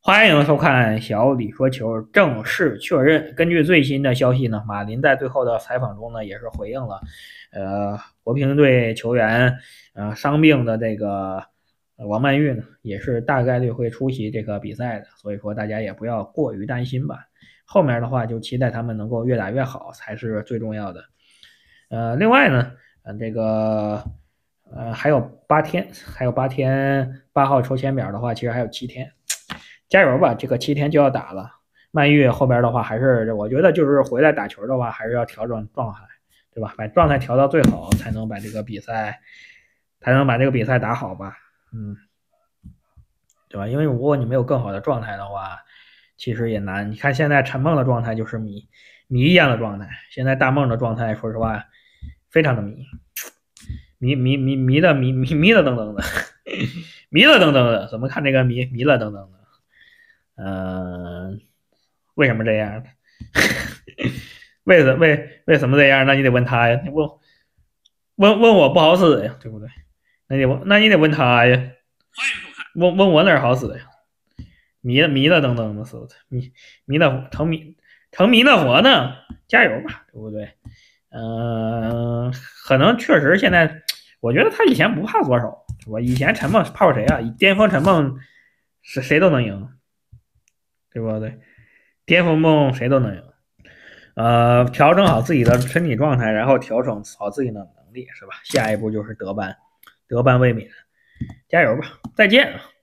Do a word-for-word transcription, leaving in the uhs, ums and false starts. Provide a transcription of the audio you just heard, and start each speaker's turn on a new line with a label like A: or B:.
A: 欢迎收看小李说球正式确认。根据最新的消息呢，马林在最后的采访中呢，也是回应了，呃，国乒队球员呃伤病的这个王曼玉呢，也是大概率会出席这个比赛的，所以说大家也不要过于担心吧。后面的话就期待他们能够越打越好才是最重要的。呃，另外呢，呃，这个呃还有八天，还有八天，八号抽签表的话，其实还有七天。加油吧，这个七天就要打了。曼玉后边的话，还是我觉得就是回来打球的话，还是要调整状态，对吧？把状态调到最好，才能把这个比赛，才能把这个比赛打好吧？嗯，对吧？因为如果你没有更好的状态的话，其实也难。你看现在陈梦的状态就是迷迷一样的状态，现在大梦的状态，说实话，非常的迷，迷迷迷迷的迷迷迷了噔噔的，迷了噔噔的，怎么看这个迷迷了噔噔的？嗯，为什么这样？为什为为什么这样？那你得问他呀，你问问问我不好使呀，对不对？那你问，那你得问他呀。问问我哪好使呀？迷了迷了噔噔的，是不是？迷迷了成迷成迷了火呢？加油吧，对不对？嗯、呃，可能确实现在，我觉得他以前不怕左手，我以前陈梦怕谁啊？以巅峰陈梦是谁都能赢，对不对？巅峰梦谁都能赢。呃，调整好自己的身体状态，然后调整好自己的能力，是吧？下一步就是德班，德班卫冕，加油吧！再见。